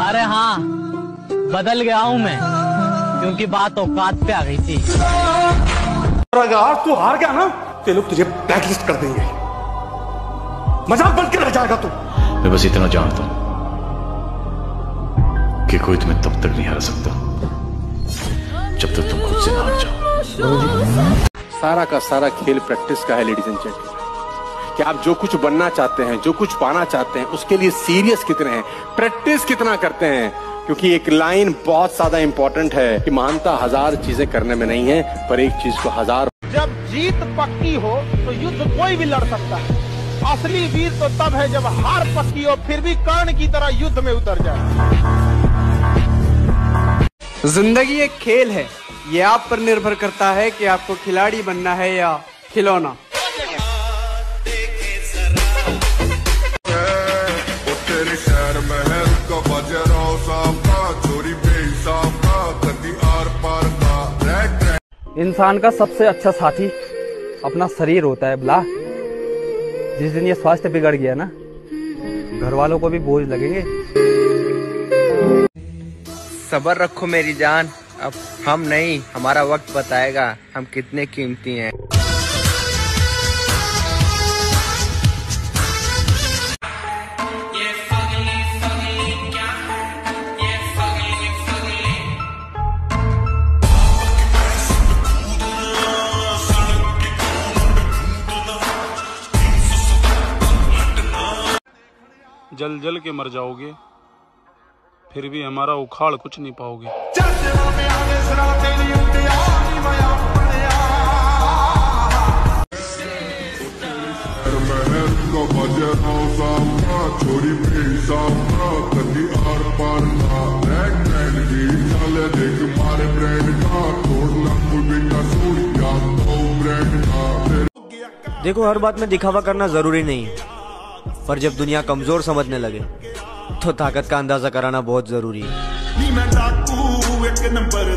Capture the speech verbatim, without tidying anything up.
अरे हाँ, बदल गया हूँ मैं, क्योंकि बात औकात पे आ गई थी। अगर तू हार गया ना तो लोग तुझे ब्लैकलिस्ट कर देंगे, मजाक बन के रह जाएगा तू। मैं बस इतना जानता हूं कि कोई तुम्हें तब तक नहीं हरा सकता जब तक तुम खुद से ना हार जाओ। सारा का सारा खेल प्रैक्टिस का है लेडीज एंड जेंटलमैन, कि आप जो कुछ बनना चाहते हैं, जो कुछ पाना चाहते हैं, उसके लिए सीरियस कितने हैं, प्रैक्टिस कितना करते हैं। क्योंकि एक लाइन बहुत ज्यादा इंपॉर्टेंट है कि महानता हजार चीजें करने में नहीं है, पर एक चीज को हजार। जब जीत पक्की हो तो युद्ध कोई भी लड़ सकता है। असली वीर तो तब है जब हार पक्की हो फिर भी कर्ण की तरह युद्ध में उतर जाए। जिंदगी एक खेल है, ये आप पर निर्भर करता है कि आपको खिलाड़ी बनना है या खिलौना। इंसान का सबसे अच्छा साथी अपना शरीर होता है बुला। जिस दिन ये स्वास्थ्य बिगड़ गया ना, घर वालों को भी बोझ लगेंगे। सब्र रखो मेरी जान, अब हम नहीं, हमारा वक्त बताएगा हम कितने कीमती हैं। जल जल के मर जाओगे, फिर भी हमारा उखाड़ कुछ नहीं पाओगे। देखो, हर बात में दिखावा करना जरूरी नहीं है, पर जब दुनिया कमजोर समझने लगे तो ताकत का अंदाजा कराना बहुत जरूरी है।